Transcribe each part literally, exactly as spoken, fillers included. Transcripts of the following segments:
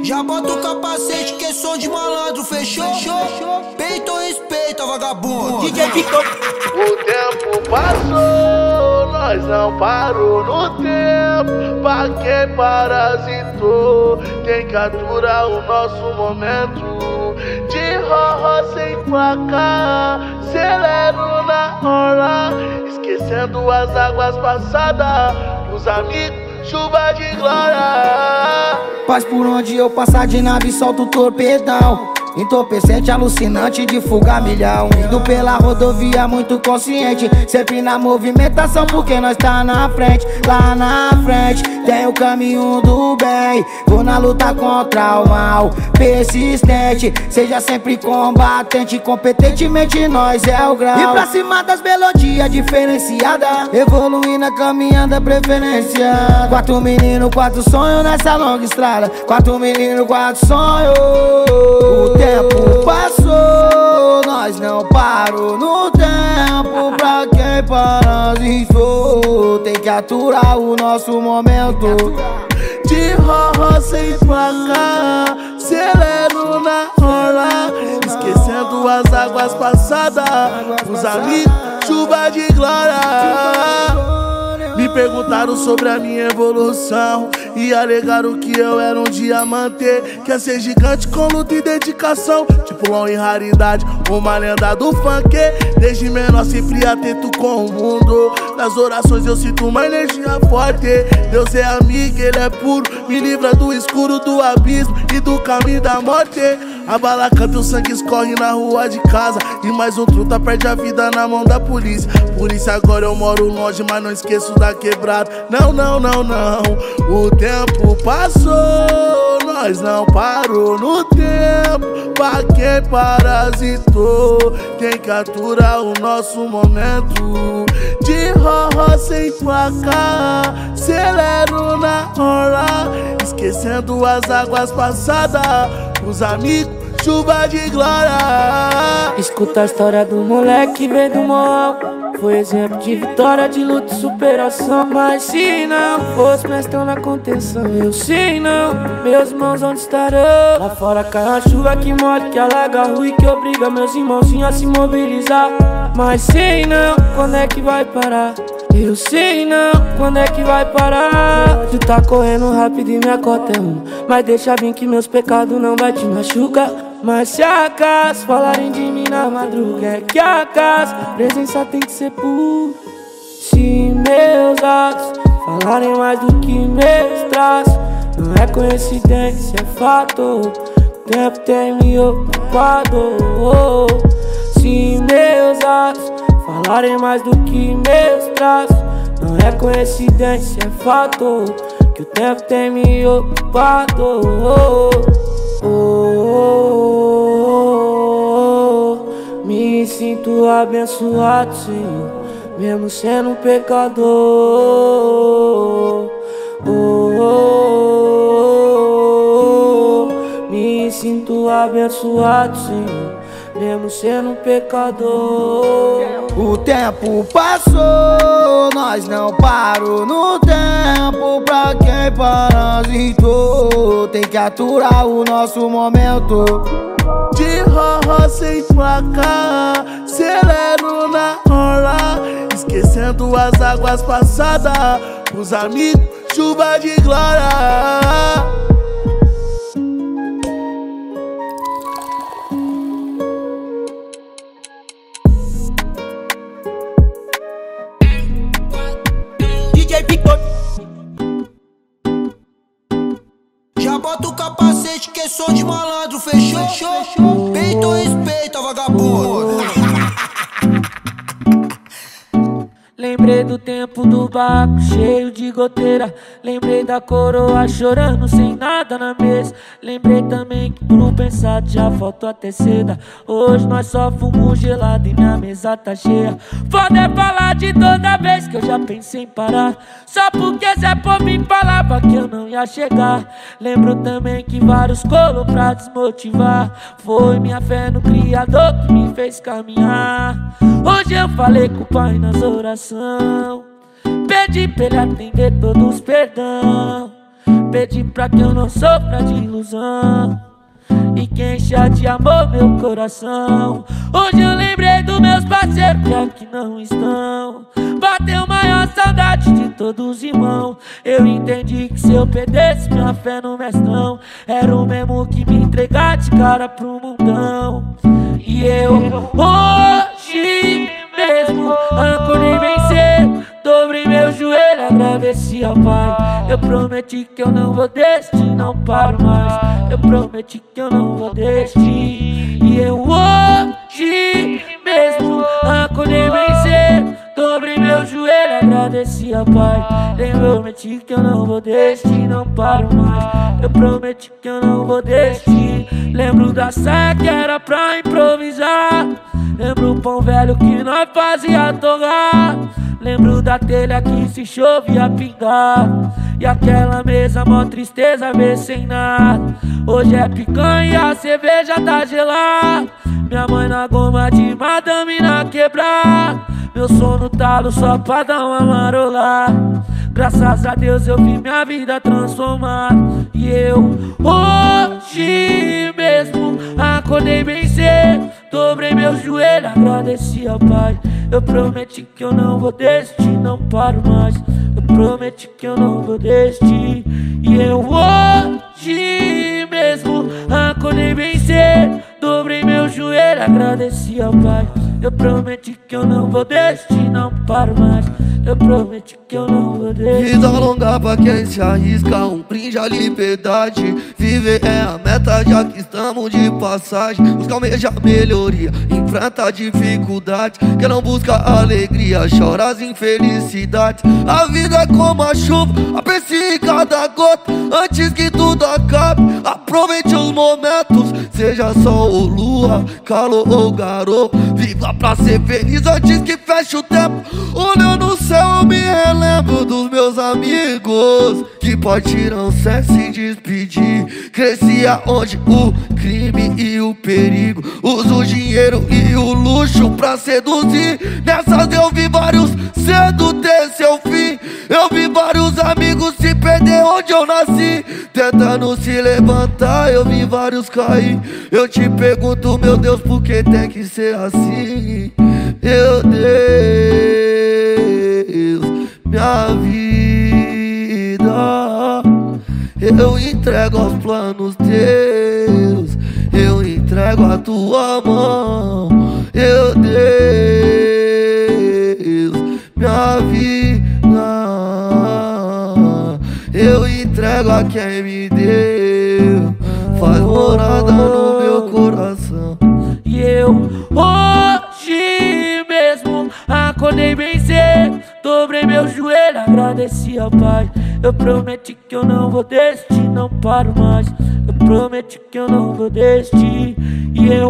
Já bota o capacete que é som de malandro, fechou? Peito ou respeita, vagabundo? D J Victor. O tempo passou, nós não parou no tempo. Pra quem parasitou, quem captura o nosso momento. De roró sem placar, acelero na hora, esquecendo as águas passadas. Os amigos, chuva de glória. Paz por onde eu passar de nave, solto o torpedão. Entorpecente, alucinante de fuga milhão. Indo pela rodovia muito consciente, sempre na movimentação porque nós tá na frente. Lá na frente tem o caminho do bem. Vou na luta contra o mal, persistente. Seja sempre combatente, competentemente nós é o grau. E pra cima das melodias diferenciadas, evoluindo na caminhada preferência. Quatro menino, quatro sonhos nessa longa estrada. Quatro menino, quatro sonhos. O tempo passou, nós não parou no tempo. Pra quem parasitou, tem que aturar o nosso momento. De roró sem placar, acelero na hora, esquecendo as águas passadas. Os amigos, chuva de glória. Me perguntaram sobre a minha evolução e alegaram que eu era um diamante. Quer ser gigante com luta e dedicação, tipo Long e raridade, uma lenda do funk. Desde menor sempre atento com o mundo. Nas orações eu sinto uma energia forte. Deus é amigo, Ele é puro, me livra do escuro, do abismo e do caminho da morte. A bala canta, o sangue escorre na rua de casa, e mais um truta perde a vida na mão da polícia. Por isso agora eu moro longe, mas não esqueço da quebrada. Não, não, não, não. O tempo passou, nós não parou no tempo. Pra quem parasitou, tem que aturar o nosso momento. De roró sem placar, acelero na hora, esquecendo as águas passadas. Os amigos, chuva de glória. Escuta a história do moleque veio do morro. Foi exemplo de vitória, de luta e superação. Mas se não fosse mestrão na contenção, eu sei não, meus irmãos onde estarão? Lá fora cai a chuva que molha, que alaga a rua e que obriga meus irmãozinhos a se mobilizar. Mas sei não, quando é que vai parar? Eu sei não, quando é que vai parar? Tu tá correndo rápido e minha cota é uma, mas deixa vir que meus pecados não vai te machucar. Mas se acaso falarem de mim na madruga, é que acaso presença tem que ser pura. Se meus atos falarem mais do que meus traços, não é coincidência, é fato. O tempo tem me ocupado. Se meus atos falarem mais do que meus traços, não é coincidência, é fato. Que o tempo tem me ocupado. Oh, oh, oh, oh. Me sinto abençoado, Senhor, mesmo sendo um pecador. Oh, oh, oh, oh. Me sinto abençoado, Senhor, mesmo sendo um pecador. O tempo passou, nós não parou no tempo. Pra quem parasitou, tem que aturar o nosso momento. De roró sem placar, acelero na hora, esquecendo as águas passadas. Os amigos, chuva de glória. D J Victor. Já bota o capacete que é som de malandro, fechou? Peito ou respeita, vagabundo? Lembrei do tempo do barco cheio de goteira. Lembrei da coroa chorando sem nada na mesa. Lembrei também que pro pensado já faltou até seda. Hoje nós só fumo gelado e minha mesa tá cheia. Foda é falar de toda vez que eu já pensei em parar, só porque Zé por mim falava que eu não ia chegar. Lembro também que vários colos pra desmotivar. Foi minha fé no Criador que me fez caminhar. Hoje eu falei com o Pai nas orações, pedi pra Ele atender todos os perdão. pedi pra que eu não sofra de ilusão. E quem já te amou meu coração. Hoje eu lembrei dos meus parceiros que aqui não estão. Bateu maior saudade de todos os irmãos. Eu entendi que se eu perdesse minha fé no mestrão, era o mesmo que me entregar de cara pro mundão. E eu hoje mesmo acordei bem cedo, dobrei meu joelho, agradeci ao Pai. Eu prometi que eu não vou desistir, não paro mais. Eu prometi que eu não vou desistir. E eu hoje mesmo acordei bem cedo, dobrei meu joelho, agradeci ao Pai. Eu prometi que eu não vou desistir, não paro mais. Eu prometi que eu não vou desistir. Lembro da saia que era pra improvisar. Lembro o pão velho que nós fazia torrar. Lembro da telha que se chovia pingar. E aquela mesa, mó tristeza, ver sem nada. Hoje é picanha e a cerveja tá gelada. Minha mãe na goma de madame na quebrada. Meu sono talo só pra dar uma marolada. Graças a Deus eu vi minha vida transformada. E eu hoje mesmo acordei bem cedo, dobrei meu joelho, agradeci ao Pai. Eu prometi que eu não vou desistir, não paro mais. Eu prometi que eu não vou desistir. E eu hoje mesmo acordei bem cedo, dobrei meu joelho, agradeci ao Pai. Eu prometi que eu não vou desistir, não paro mais. Eu prometi que eu não vou desistir. Vida longa pra quem se arrisca, um brinde à liberdade. Viver é a meta, já que estamos de passagem. Busca almeja melhoria, enfrenta a dificuldade. Quem não busca alegria, chora as infelicidades. A vida é como a chuva, aprecie cada gota antes que tudo acabe. Aproveite os momentos, seja sol ou lua, calor ou garoto. Viva pra ser feliz antes que feche o tempo. Olhando no céu eu me relembro dos meus amigos que partiram sem se despedir. Crescia onde o crime e o perigo, uso o dinheiro e o luxo pra seduzir. Nessas eu vi vários cedo ter seu fim. Eu vi vários amigos se perder onde eu nasci, tentando se levantar, eu vi vários cair. Eu te pergunto, meu Deus, por que tem que ser assim? Meu Deus, minha vida eu entrego aos planos teus, eu entrego a tua mão. Meu Deus, minha vida eu entrego a quem me deu, faz morada no meu coração. E eu hoje mesmo acordei bem cedo, dobrei meu joelho, agradeci ao Pai. Eu prometi que eu não vou desistir, não paro mais. Eu prometi que eu não vou desistir. E eu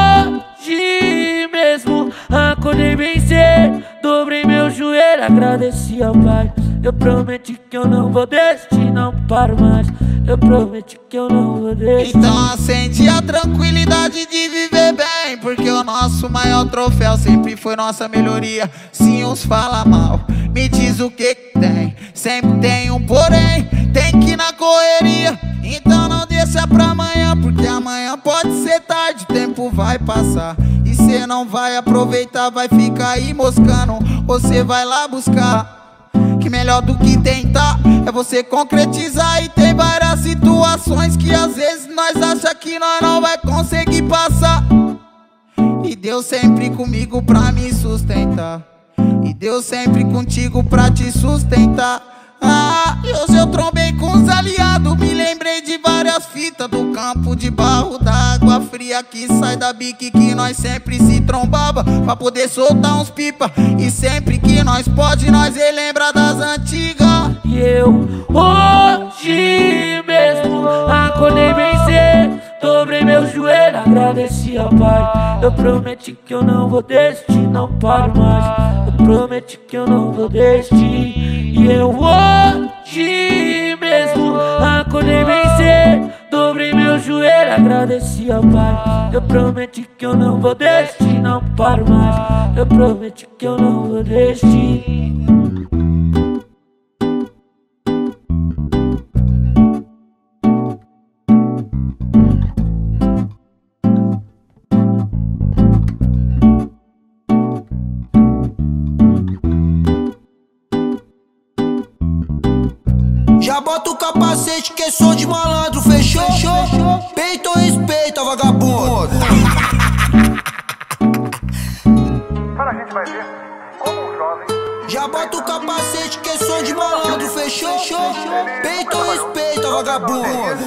hoje mesmo acordei bem cedo, dobrei meu joelho, agradeci ao Pai. Eu prometi que eu não vou desistir, não paro mais. Eu prometi que eu não vou desistir. Então acende a tranquilidade de viver bem, porque o nosso maior troféu sempre foi nossa melhoria. Se uns falam mal, me diz o que que tem. Sempre tem um porém, tem que ir na correria. Então não deixa pra amanhã, porque amanhã pode ser tarde, o tempo vai passar e cê não vai aproveitar, vai ficar aí moscando. Você vai lá buscar, que melhor do que tentar é você concretizar. E tem várias situações que às vezes nós acha que nós não vai conseguir passar. E Deus sempre comigo pra me sustentar, e Deus sempre contigo pra te sustentar. Ah, e hoje eu trombei com os aliados, me lembrei de várias fitas do campo de barro, da água fria que sai da bique, que nós sempre se trombava pra poder soltar uns pipa. E sempre que nós pode, nós relembra das antigas. E eu hoje mesmo acordei bem cedo, dobrei meu joelho, agradeci ao Pai. Eu prometi que eu não vou desistir, não paro mais. Eu prometi que eu não vou desistir. E eu hoje mesmo acordei bem cedo, dobrei meu joelho, agradeci ao Pai. Eu prometi que eu não vou desistir, não paro mais. Eu prometi que eu não vou desistir. Já bota o capacete que é som de malandro, fechou? Peito ou respeita, vagabundo? Para a gente vai ver como um jovem. Já bota o capacete que é som de malandro, fechou? Peito ou respeita, vagabundo?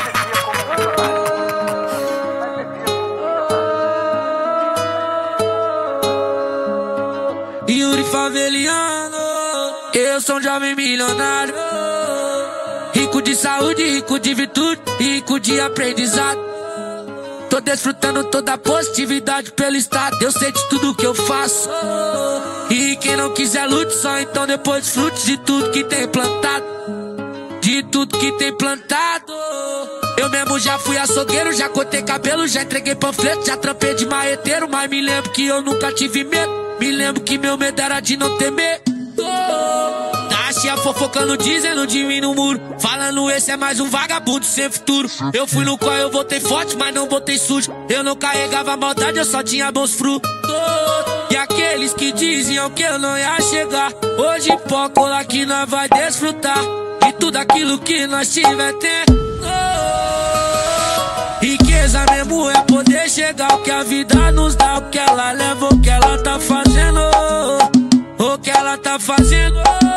Yuri Faveliano, eu sou um jovem milionário, rico de saúde, rico de virtude, rico de aprendizado. Tô desfrutando toda a positividade pelo estado. Eu sei de tudo que eu faço, e quem não quiser lute só então depois frutos de tudo que tem plantado. De tudo que tem plantado. Eu mesmo já fui açougueiro, já cortei cabelo, já entreguei panfleto, já trampei de marreteiro. Mas me lembro que eu nunca tive medo, me lembro que meu medo era de não temer. Tá chia fofocando, dizendo de mim no muro, falando esse é mais um vagabundo sem futuro. Eu fui no qual eu voltei forte, mas não voltei sujo. Eu não carregava maldade, eu só tinha bons frutos. E aqueles que diziam que eu não ia chegar, hoje pó colar que nós vai desfrutar. E tudo aquilo que nós tiver tem. Riqueza mesmo é poder chegar, o que a vida nos dá, o que ela leva, o que ela tá fazendo, o que ela tá fazendo.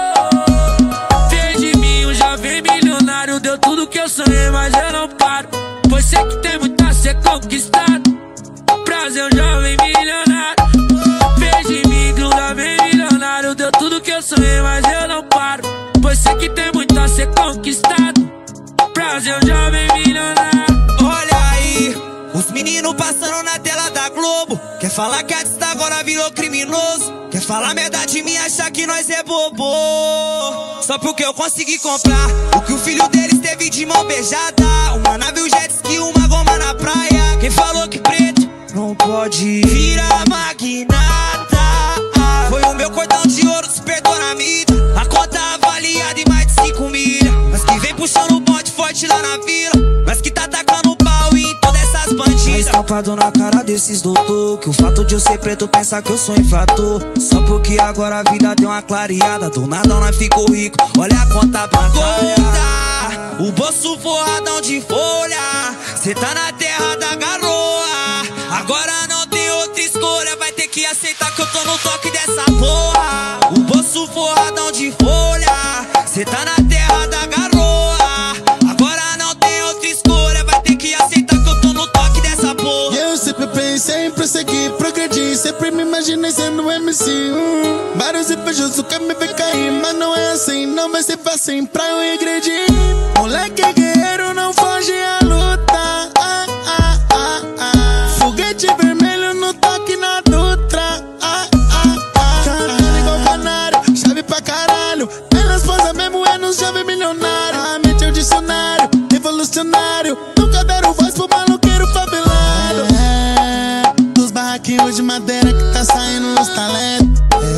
Fez de mim um jovem milionário, deu tudo que eu sonhei, mas eu não paro, pois sei que tem muito a ser conquistado. Prazer, um jovem milionário. Fez de mim um jovem milionário, deu tudo que eu sonhei, mas eu não paro, pois sei que tem muito a ser conquistado. Prazer, um jovem milionário. Olha aí, os meninos passando na tela da Globo. Quer falar que a artista agora virou criminoso? Quer falar merda de mim, achar que nós é bobo? Só porque eu consegui comprar o que o filho deles teve de mão beijada. Uma nave, um jet ski, uma goma na praia. Quem falou que preto não pode virar magnata? Foi o meu cordão de ouro, se perdoa na mídia. A conta avaliada em mais de cinco milha. Mas que vem puxando o bote forte lá na vila, mas que tá tacando pau em todas essas bandidas. Tá escapado na cara desses doutor, que o fato de eu ser preto pensa que eu sou infrator. Só porque agora a vida deu uma clareada, do nada nós ficou rico, olha a conta bancária. Conta, o bolso forradão de folha, cê tá na terra da garoa. Agora não tem outra escolha, vai ter que aceitar que eu tô no toque dessa porra. O bolso forradão de folha, cê tá na terra da garoa. Agora não tem outra escolha, vai ter que aceitar que eu tô no toque dessa porra. E eu sempre pensei em prosseguir, progredir, sempre me imaginei sendo M C. hum. Vários invejosos quer me ver cair, mas não é assim, não vai ser fácil pra eu regredir. Moleque guerreiro não foge à luta. ah, ah, ah, ah. Foguete vermelho no toque na Dutra. ah, ah, ah. Cantando igual canário, chave pra caralho. Elas posam mesmo é nos jovens milionários. A mente é o dicionário, revolucionário. Nunca deram voz pro maloqueiro favelado. É, dos barraquinhos de madeira que tá saindo os talentos.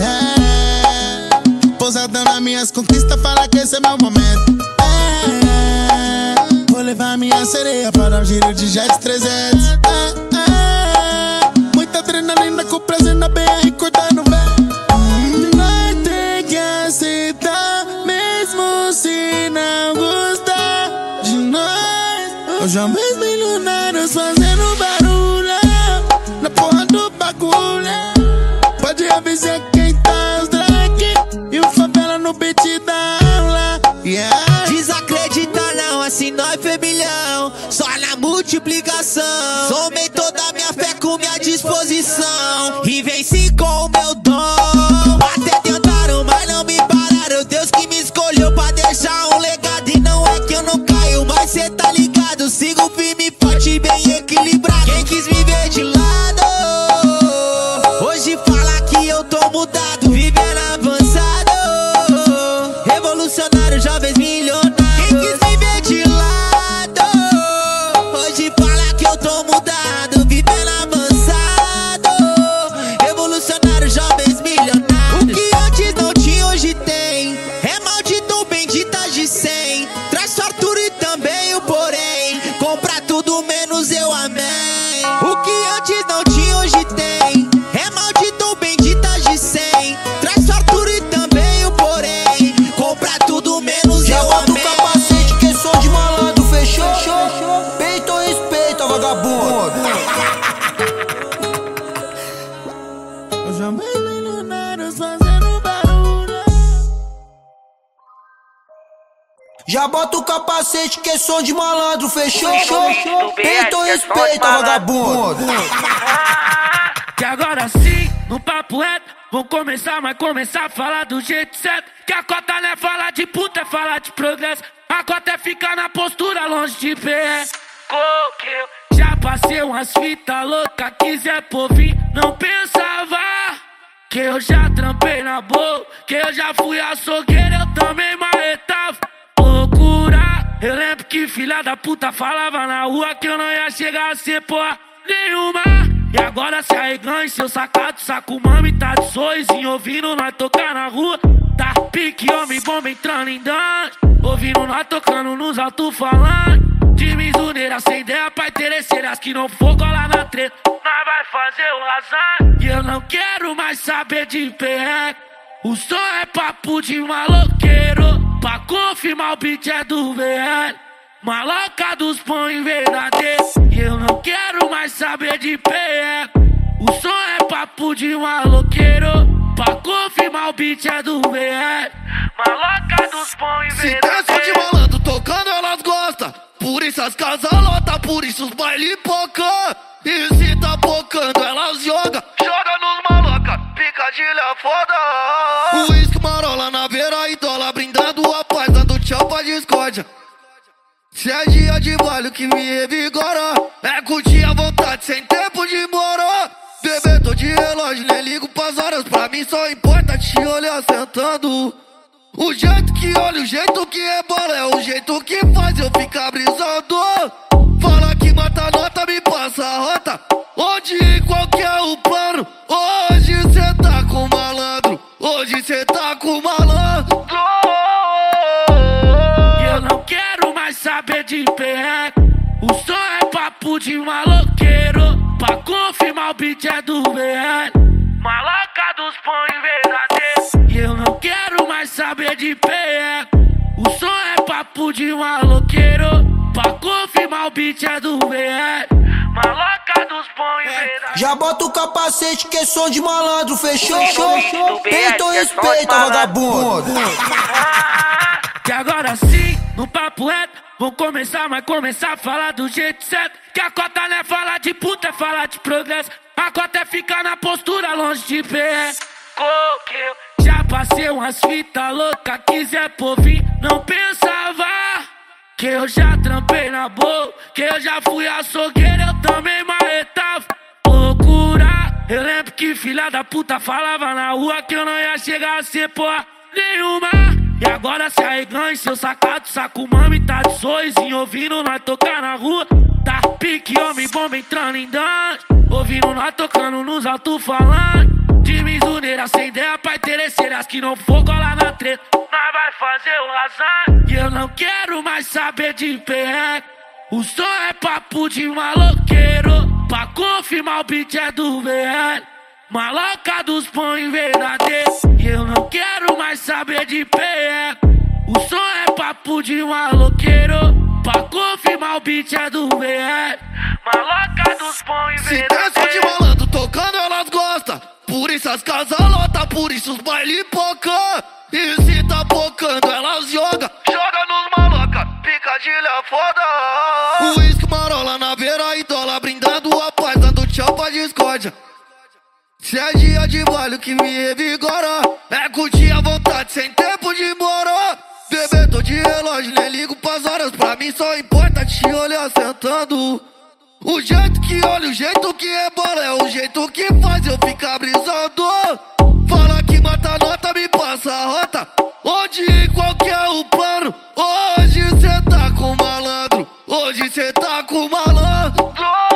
É, pousadão nas minhas conquistas, fala que esse é meu momento. É, vou levar minha sereia para um giro de jet trezentos. É, é, muita adrenalina com prazer na B R cortando velho. Vai ter que aceitar, mesmo se não gostar de nós. Os jovens milionários fazendo barulho na porra do bagulho. Pode avisar quem tá os drag e o favela no beat da aula. Yeah. Desacredita não, assim nós foi milhão, só na multiplicação. Somei toda a minha fé com minha disposição e venci com o meu dom. Até tentaram, mas não me pararam. Deus que me escolheu pra deixar um legado. E não é que eu não caio, mas cê tá ligado. Sigo firme, forte, bem equilibrado. Quem quis me ver de lado, hoje fala que eu tô mudado, vivendo avançado, revolucionário, jovens milionários. Quem quis me ver de lado, hoje fala que eu tô mudado, Já bota o capacete que é som de malandro, fechou? Peito ou respeita, vagabundo. Que agora sim, no papo reto, vou começar, mas começar a falar do jeito certo. Que a cota não é falar de puta, é falar de progresso. A cota é ficar na postura, longe de pé. Que eu já passei umas fitas loucas, quiser por vir, não pensava. Que eu já trampei na boa, que eu já fui açougueiro, eu também marretava. Loucura, eu lembro que filha da puta falava na rua que eu não ia chegar a ser porra nenhuma. E agora se arregão em seu sacado, saco mami, tá de sorrisinho, ouvindo nós tocar na rua. Tá pique, homem bomba entrando em dance, ouvindo nós tocando nos alto-falantes. De misuneira, sem ideia pra interesseiras que não for colar na treta, nós vai fazer o azar. E eu não quero mais saber de perreco, o som é papo de maloqueiro. Pra confirmar o beat é do V L, maloca dos põe verdadeiro. E eu não quero mais saber de perreco, o som é papo de maloqueiro. Pra confirmar o beat é do V L, maloca dos põe verdadeiro. Se tem som de malandro tocando, elas gostam. Por isso as casas lotam, por isso os baile pocam. E se tá pocando, elas jogam. Joga nos maloca, picadilha foda. Uísque, marola na beira e dólar, brindando a paz, dando tchau pra discórdia. Se é dia de baile que me revigora, é curtir à vontade, sem tempo de ir embora. Bebê, tô de relógio, nem ligo pras horas, pra mim só importa te olhar sentando. O jeito que olha, o jeito que rebola, é o jeito que faz eu ficar brisando. Fala que mata a nota, me passa a rota, onde e qual que é o plano. Hoje cê tá com malandro, hoje cê tá com malandro. E eu não quero mais saber de perreco, o som é papo de maloqueiro. Pra confirmar o beat é do V L, maloca dos põe verdadeiro. E eu não quero mais saber de perreco, o som é papo de maloqueiro. Pra confirmar o beat é do V L, maloca dos põe verdadeiro. Já bota o capacete que é som de malandro, fechou? Peito ou respeita, vagabundo. Que agora sim, no papo reto, vou começar, mas começar a falar do jeito certo. Que a cota não é falar de puta, é falar de progresso. A cota é ficar na postura, longe de pé. Que eu já passei umas fitas loucas, quiser por vir, não pensava. Que eu já trampei na boa, que eu já fui açougueiro, eu também marretava. Loucura, eu lembro que filha da puta falava na rua que eu não ia chegar a ser porra nenhuma. E agora se arregão em seu sacado, saco mami, tá de sorrisinho, ouvindo nós tocar na rua. Tá pique, homem bomba entrando em dance, ouvindo nós tocando nos alto-falantes. De misuneira, sem ideia pra interesseiras que não for colar na treta, nós vai fazer o azar. E eu não quero mais saber de perreco, o som é papo de maloqueiro. Pra confirmar o beat é do V L, maloca dos põe verdadeiro. E eu não quero mais saber de perreco, o som é papo de maloqueiro. Pra confirmar o beat é do V L, maloca dos põe verdadeiro. Se tem som de malandro tocando, elas gostam. Por isso as casas lotam, por isso os baile pocam. E se tá pocando, elas jogam. Joga nos maloca, picadilha foda. Uísque, marola na beira e dólar, brindando a paz, dando tchau pra discórdia. Se é dia de baile que me revigora, é curtir à vontade, sem tempo de ir embora. Bebê, tô de relógio, nem ligo pras horas, pra mim só importa te olhar sentando. O jeito que olha, o jeito que rebola, é o jeito que faz eu ficar brisando. Fala que mata a nota, me passa a rota, onde e qual que é o plano. Hoje cê tá com malandro, hoje cê tá com malandro.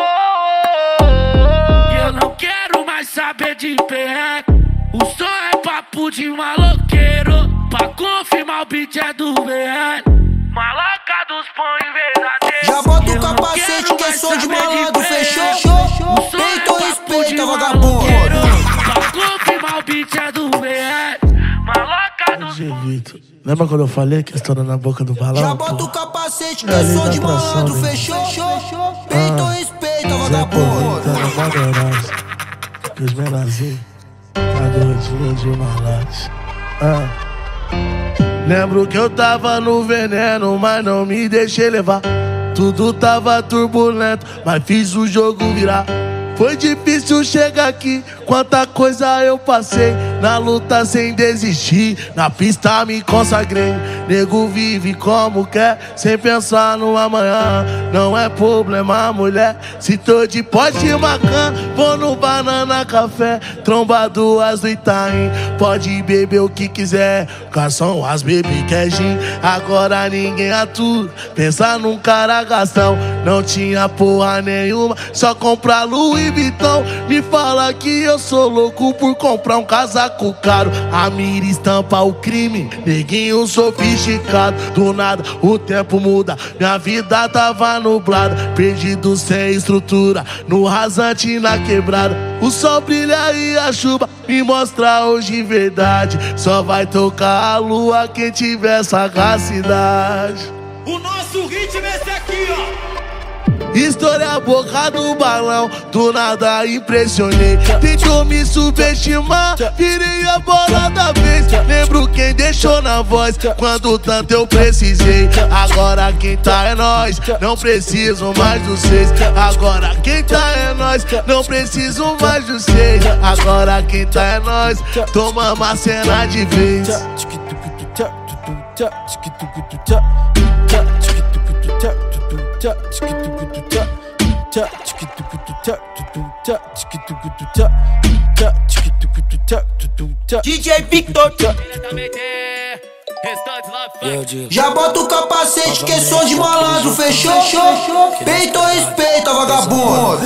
E eu não quero mais saber de perreco, o som é papo de maloqueiro. Pra confirmar o beat é do V L, maloca dos põe verdadeiro. Já bota o capacete que é som de malandro, fechou? Peito ou respeita, vagabundo. Pra confirmar o beat é do V L, maloca dos Vitor, lembra quando eu falei que estoura na boca do balão? Já bota o capacete que é som de malandro, fechou? Peito ou respeita, vagabundo. Que os menorzinhos tá doidinho de malandro. Ah. Lembro que eu tava no veneno, mas não me deixei levar. Tudo tava turbulento, mas fiz o jogo virar. Foi difícil chegar aqui, quanta coisa eu passei. Na luta sem desistir, na pista me consagrei. Nego vive como quer, sem pensar no amanhã. Não é problema, mulher, se tô de pote macan. Vou no Banana Café, tromba duas do Itaim. Pode beber o que quiser, garçom, as baby quer gin. Agora ninguém atua, pensa num cara gastão. Não tinha porra nenhuma, só comprar Louis Vuitton. Me fala que eu sou louco por comprar um casaco caro. A mira estampa o crime, neguinho sofisticado. Do nada o tempo muda, minha vida tava nublada. Perdido sem estrutura, no rasante e na quebrada. O sol brilha e a chuva me mostra hoje verdade. Só vai tocar a lua quem tiver sagacidade. O nosso ritmo é esse aqui, ó. Estourei a boca do balão, do nada impressionei. Tentou me subestimar, virei a bola da vez. Lembro quem deixou na voz, quando tanto eu precisei. Agora quem tá é nós, não preciso mais dos seis. Agora quem tá é nós, não preciso mais dos seis. Agora quem tá é nós, tomamos a cena de vez. D J Victor, já bota o capacete que é som de malandro, fechou? Peito ou respeita, vagabundo?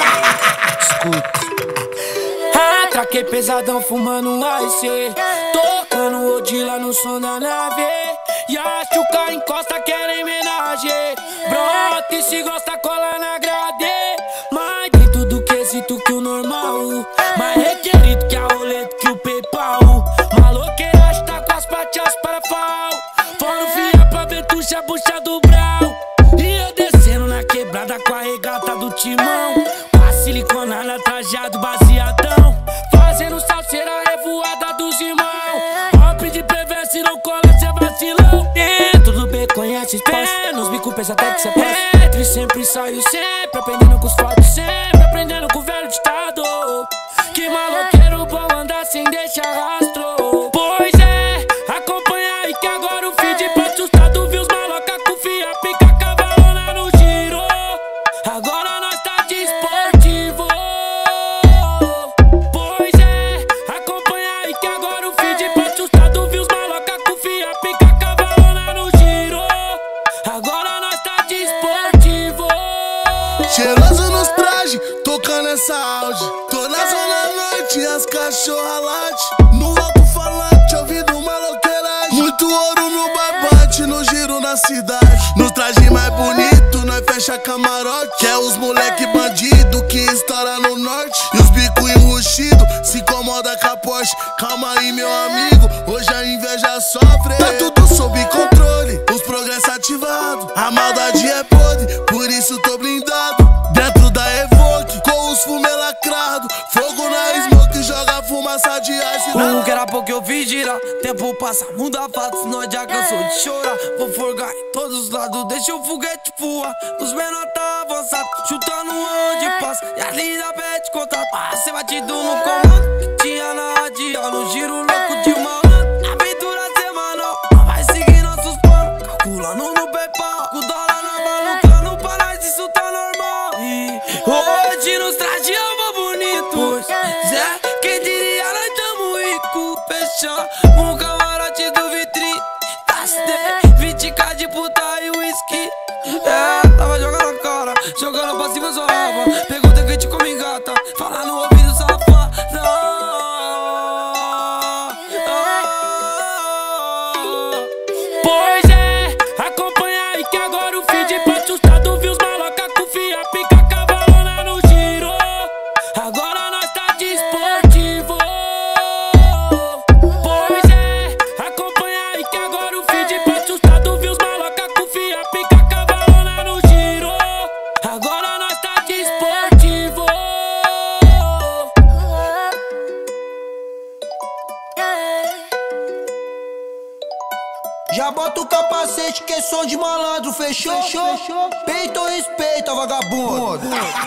Ah, traquei pesadão fumando um A C, tocando Odila no som da nave. E a chuca encosta, querem homenagem. Brota e se gosta, cola na grade. Mas dentro do quesito que o normal, mais requerido que a roleta, que o PayPal. Maloqueira está com as patas para fal. Fora o fia pra ventuxa, bucha do brau. E eu descendo na quebrada com a regata do timão. Com a siliconada, trajado baseadão. Fazendo salseira, revoada dos irmãos. Hop de P V, se não cola, cê vacilão. Dentro do B conhece espaço, nos bico pensa até que cê passa. E sempre saio sempre, aprendendo com os fatos. Sempre aprendendo com o velho ditado. Que maloqueiro bom andar sem deixar rastro. Pois é, acompanha aí que agora o feed pra assustado. Viu os maloca com fia, pica, cavalona no giro. Agora nós tá de esportivo. Pois é, acompanha aí que agora o feed pra assustado. Viu os maloca com fia, pica, cavalona no giro. Agora nós tá de esportivo. Cheiroso nos trajes, tocando essa áudio. Tô na zona norte, as cachorra late. No alto-falante, ouvindo maloqueiragem. Muito ouro no barbante, no giro na cidade. Nos trajes mais bonito, nós fecha camarote. Que é os moleque bandido que estoura no norte. E os bico enrustido, se incomoda com a Porsche. Calma aí, meu amigo, hoje a inveja sofre. Tá tudo sob controle, os progressos ativados. A maldade é podre, por isso tô blindado. Dentro da Evoque, com os fume lacrado. Fogo na smoke, joga fumaça de ice. O que era pouco eu vi girar. Tempo passa, muda fatos, nós já cansou de chorar. Vou forgar em todos os lados, deixa o foguete voar. Os menor tá avançado, chutando onde passa. E a linda pede contato, pra ser batido no comando. Tinha na radial, no giro louco de malandro. Aventura semanal, vai seguir nossos planos. Calculando no PayPal, com o dólar na mão, lucrando pra nós, isso tá normal. E hoje nos traje eu vou bonito. Pois é, quem diria nós tamo rico. Fechar um camarote do vitrine, Tasté, vinte k de puta e whisky. É, tava jogando na cara, jogando pra cima sua raba. Pergunta quem te come gata, fala no ouvido safado. Pois é, acompanha aí que agora o feed pra assustado. Viu os maloca com fia, pica, cavalona no giro. Agora nós tá de esportivo. Pois é, acompanha aí que agora o feed pra assustado. Viu os maloca com fia, pica, cavalona no giro. Agora nós tá de esportivo. o capacete que é som de malandro, fechou? Fechou? Peito ou respeita, vagabundo?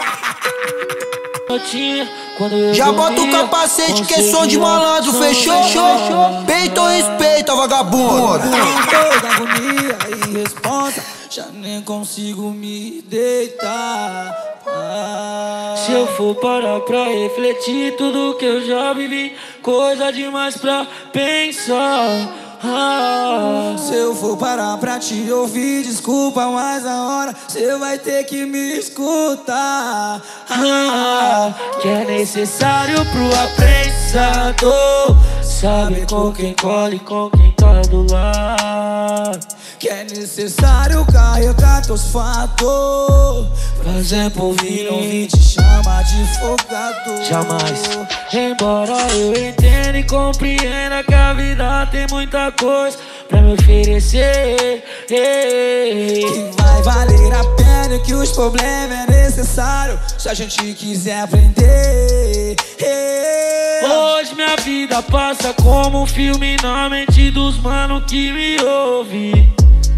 Já bota o capacete que é som de malandro, fechou? Peito ou respeita, vagabundo? Toda agonia e responsa, já nem consigo me deitar. Ah. Se eu for parar pra refletir tudo que eu já vivi, coisa demais pra pensar. Ah. Se eu for parar pra te ouvir, desculpa, mas a hora cê vai ter que me escutar. Ah. Que é necessário pro apreciador saber com quem colhe, com quem tá do lado. Que é necessário carregar teus fatos, fazer por vir, não vir te chamar de folgado. Jamais. Embora eu entenda e compreenda que a vida tem muita coisa pra me oferecer, que vai valer a pena e que os problemas é necessário se a gente quiser aprender. Hoje minha vida passa como um filme na mente dos mano que me ouve,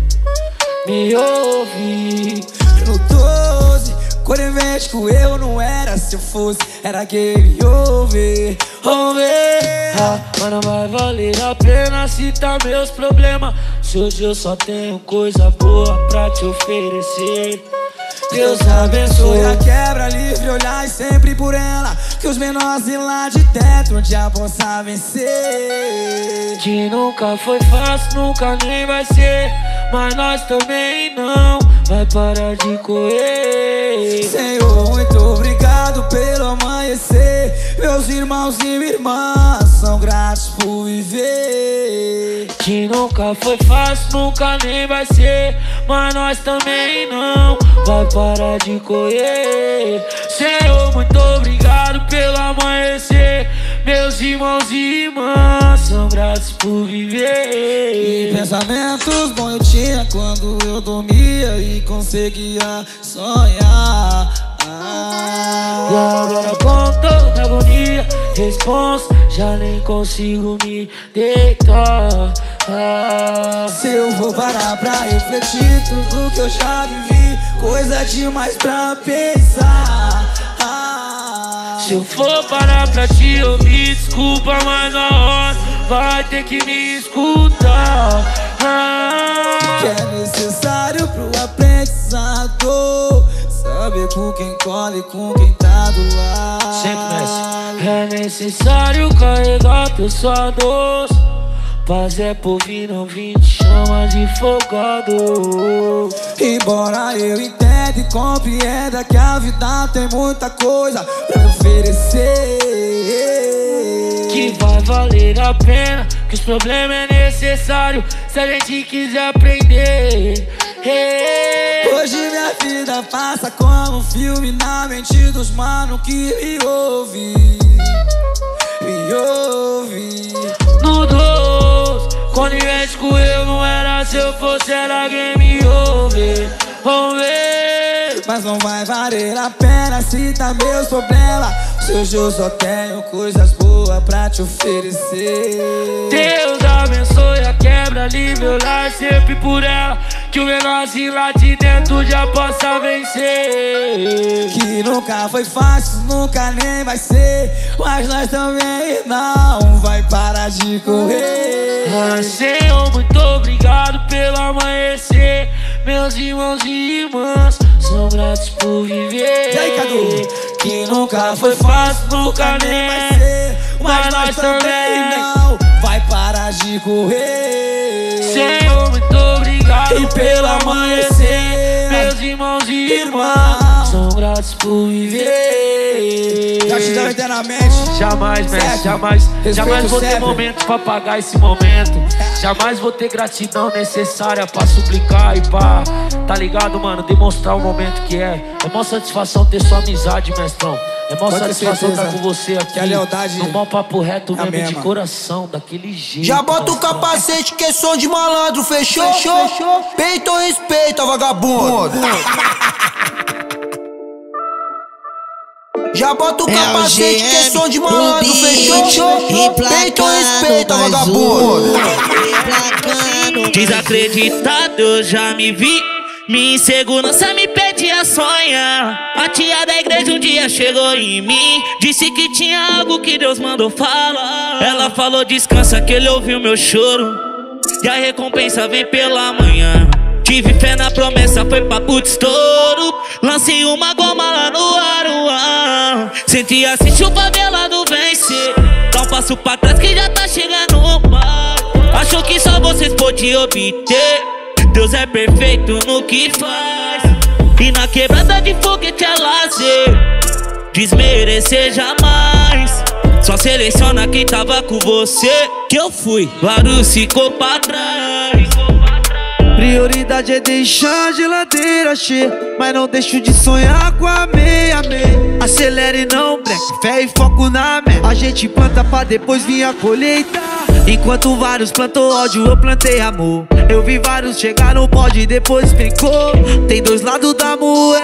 me ouve. No doze, Corivêtico eu não era, se eu fosse, era game over, over. Ah, mas não vai valer a pena citar meus problemas, se hoje eu só tenho coisa boa pra te oferecer. Deus abençoe a quebra, livre olhar e sempre por ela, que os menores lá de dentro já possam vencer. Que nunca foi fácil, nunca nem vai ser, mas nós também não vai parar de correr. Senhor, muito obrigado pelo amanhecer. Meus irmãos e minha irmã são gratos por viver. Que nunca foi fácil, nunca nem vai ser, mas nós também não vai parar de correr. Senhor, muito obrigado pelo amanhecer. Meus irmãos e irmãs são gratos por viver. E pensamentos bons eu tinha quando eu dormia e conseguia sonhar. Ah. E agora com toda agonia, responsa, já nem consigo me deitar. Ah. Se eu vou parar pra refletir tudo que eu já vivi, coisa demais pra pensar. Ah. Se eu for parar pra te ouvir, desculpa, mas na hora vai ter que me escutar. Ah. Que é necessário pro aprendizado saber com quem colhe e com quem tá do lado. Sempre nessa. É necessário carregar teus fados, paz é por vir, não vir te chama de folgado. Embora eu entenda e compreenda que a vida tem muita coisa pra me oferecer, que vai valer a pena, que os problemas é necessário se a gente quiser aprender. Hoje minha vida passa como um filme na mente dos mano que me ouve, me ouve. No doze, Corivêtico eu não era, se eu fosse era game over, over. Mas não vai valer a pena citar meus problemas, se hoje eu só tenho coisas boas pra te oferecer. Deus abençoe a quebra, livre olhar sempre por ela, que o menorzinho lá de dentro já possa vencer. Que nunca foi fácil, nunca nem vai ser, mas nós também não vai parar de correr. Ah, Senhor, muito obrigado pelo amanhecer. Meus irmãos e irmãs são gratos por viver. E aí, Cadu? Que nunca foi fácil, nunca nem vai ser, mas nós também não vai parar de correr. Senhor, muito obrigado e pelo amanhecer. Meus irmãos e irmãs são gratos por viver. Gratidão eternamente. Jamais, mestre, jamais. Respeito jamais vou sempre. ter momento pra pagar esse momento. Jamais vou ter gratidão necessária pra suplicar e pra, tá ligado, mano? Demonstrar o momento que é. É mó satisfação ter sua amizade, mestrão. É mó Pode satisfação estar com você aqui. Que a lealdade no bom papo reto é mesmo, de mesma. coração, daquele jeito. Já bota o capacete que é som de malandro, fechou? Fechou? Peito ou respeita, vagabundo? Já bota o capacete que é som de malandro, fechou? Peito ou respeita, vagabundo. Desacreditado, eu já me vi. Minha insegurança me pede a sonha. A tia da igreja um dia chegou em mim, disse que tinha algo que Deus mandou falar. Ela falou descansa que ele ouviu meu choro, e a recompensa vem pela manhã. Tive fé na promessa, foi papo de estouro. Lancei uma goma lá no Aruan. Senti assim chuva velado vencer. Dá um passo pra trás que já tá chegando o mar. Achou que só vocês podiam obter. Deus é perfeito no que faz. E na quebrada de foguete é lazer. Desmerecer jamais. Só seleciona quem tava com você. Que eu fui, vários ficou pra trás. Prioridade é deixar a geladeira cheia, mas não deixo de sonhar com a meia meia. Acelere não breque, fé e foco na meta. A gente planta pra depois vir a colheita. Enquanto vários plantou ódio, eu plantei amor. Eu vi vários chegar no pódio e depois brincou. Tem dois lados da moeda.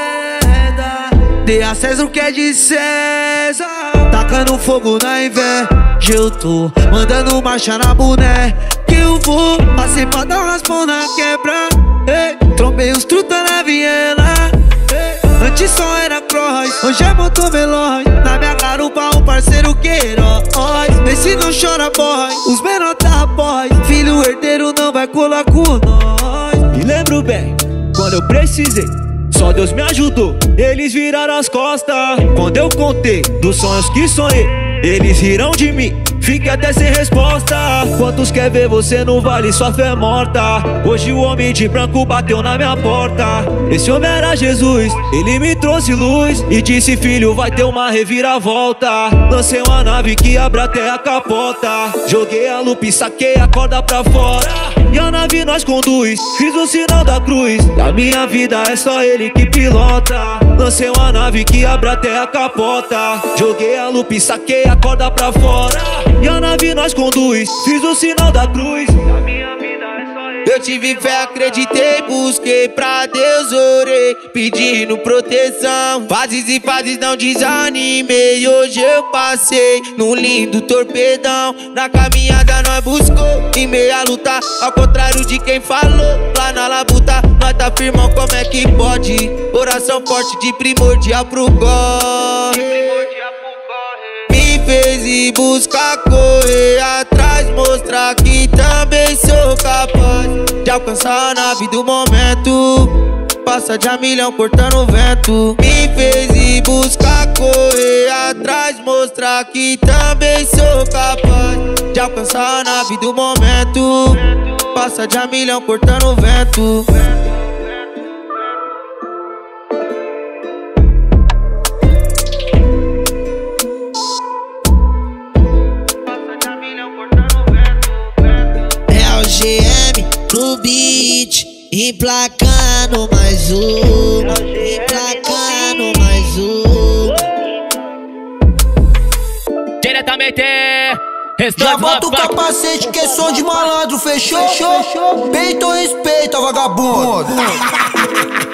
Dê a César o que é de César. Tacando fogo na inveja. Eu tô mandando marcha na boné. Que eu vou, passei pra dar um raspão na quebra. Ei, trombei os truta na viela. Ei, antes só era cross, hoje é motor veloz. Na minha garupa um parceiro queiroz. Esse não chora boy, os menor tá boy. Filho herdeiro não vai colar com nós. Me lembro bem, quando eu precisei, só Deus me ajudou. Eles viraram as costas quando eu contei dos sonhos que sonhei. Eles riram de mim, fique até sem resposta. Quantos quer ver você no vale, sua fé é morta. Hoje o homem de branco bateu na minha porta. Esse homem era Jesus, ele me trouxe luz e disse filho, vai ter uma reviravolta. Lancei uma nave que abre até a capota. Joguei a lupa e saquei a corda pra fora. E a nave nós conduz, fiz o sinal da cruz. A minha vida é só ele que pilota. Lancei uma nave que abre até a capota. Joguei a lupa e saquei a corda pra fora. E a nave nós conduz, fiz o sinal da cruz. A minha vida é só ele. Eu tive fé, acreditei, busquei pra Deus, orei, pedindo proteção. Fases e fases não desanimei, hoje eu passei num lindo torpedão. Na caminhada nós buscou, em meia luta, ao contrário de quem falou. Lá na labuta, nós tá firmão, como é que pode? Oração forte de primordial pro God. Me fez ir buscar, correr atrás, mostrar que também sou capaz de alcançar a nave do momento. Passa de a milhão cortando o vento. Me fez ir buscar, correr atrás, mostrar que também sou capaz de alcançar a nave do momento. Passa de a milhão cortando o vento. G M no beat, emplacando mais uma, emplacando mais uma. Diretamente, já bota o capacete que é som de malandro, fechou? Peito ou respeita, vagabundo.